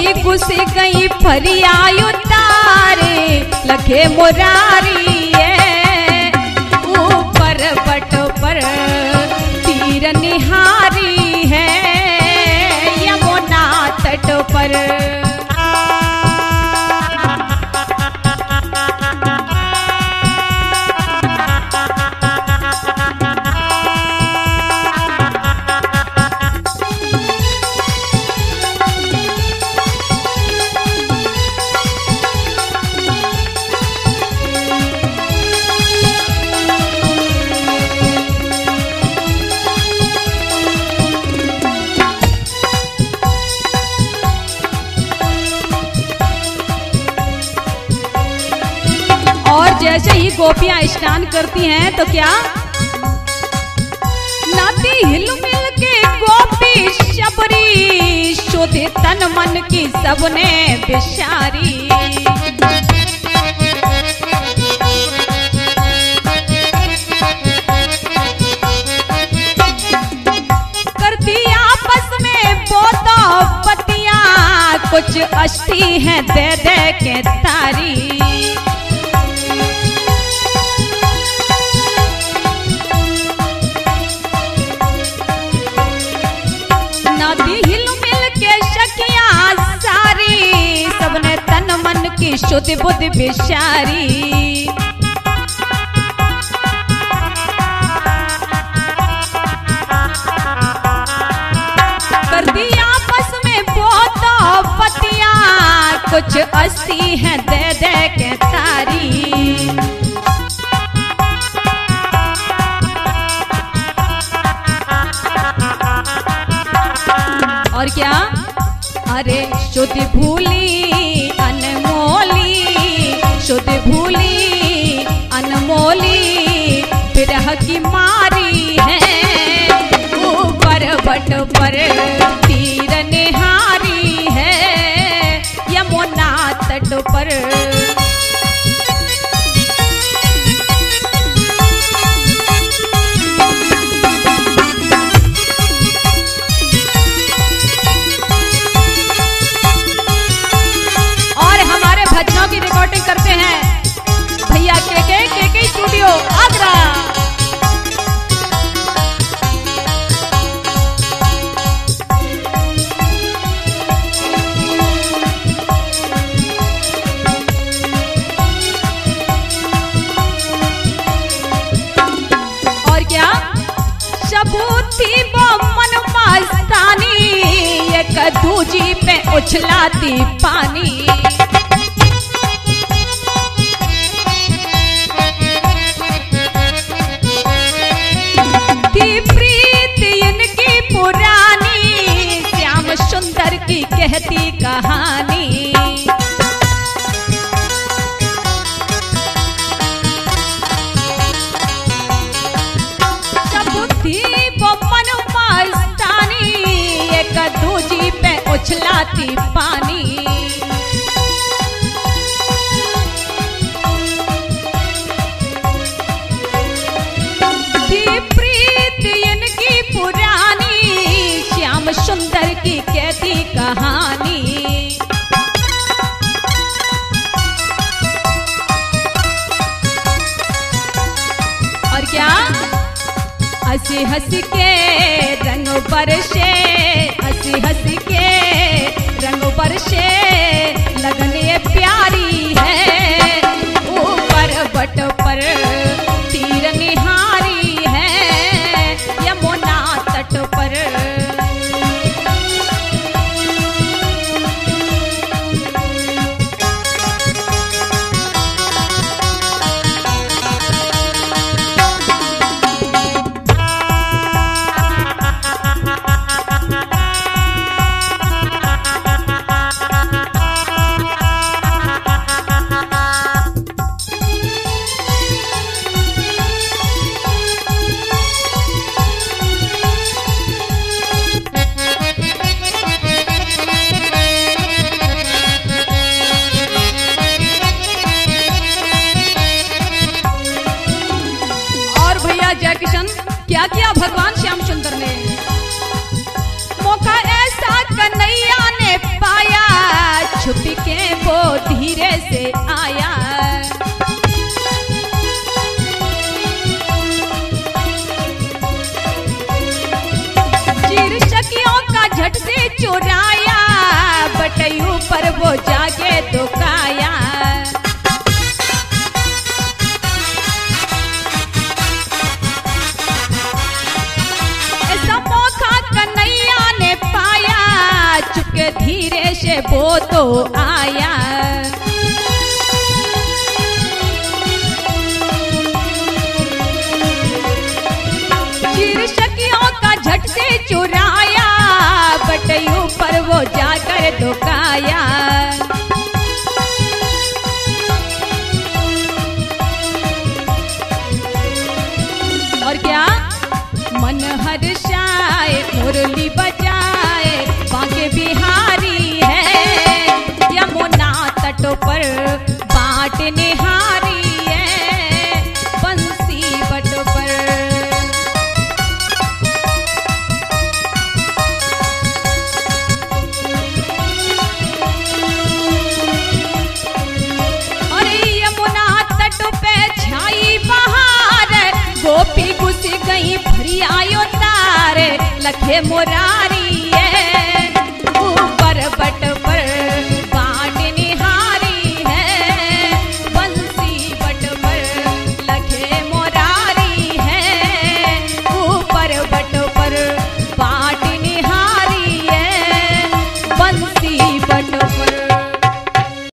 घुस गई फरियायु तारे लखे मुरारी है। ऊपर बट पर तीर निहारी है यमुना तट पर। जैसे ही गोपियां स्नान करती हैं तो क्या नाती हिल मिल के गोपी शबरी शोधे तन मन की सबने बिचारी। करती आपस में बोतो पतियां कुछ अस्थि हैं दे दे के तारी। सबने तन मन की शुद्ध बुद्धि बिचारी। कर दी आपस में बहुत पतियां कुछ अस्थि हैं दे दे के तारी। और क्या अरे शुद्ध भूली अनमोली शुद्ध भूली अनमोली विरह की मारी है। ऊपर बट पर तीर निहारी है यमुना तट पर। की रिकॉर्डिंग करते हैं भैया के स्टूडियो आगरा। और क्या सबूती वो मन मस्तानी एक दूजी पे उछलाती पानी। सुंदर की कहती कहानी। सब थी वो मन मस्तानी एक दूजी पे उछलाती पानी। प्रीत इनकी पुरानी श्याम सुंदर की कहती कहानी। और क्या हंसी हंसी के रंग बरसे हंसी हंसी के रंग बरसे लगने प्यारी है। ऊपर बट पर तीर निहारी है यमुना तट पर। छुप के वो धीरे से आया। चिरशकियों का झट से चुराया, बटैयू पर वो जाके दुकाया। ऐसा मौका कन्हैया ने पाया, चुपके धीरे से वो तो आया। चिरशकियों का झट से चुराया, बटैयू पर वो जाकर दुकाया। और क्या मन हर्षाए मुरली बजाए, बांके बिहारी है यमुना तटों पर बाट निहारी है बंसी बटों पर। अरे यमुना तटों पे छाई बहार, गोपी घुस गई भरी आयो तार, लखे मुरारी है ऊपर बट पर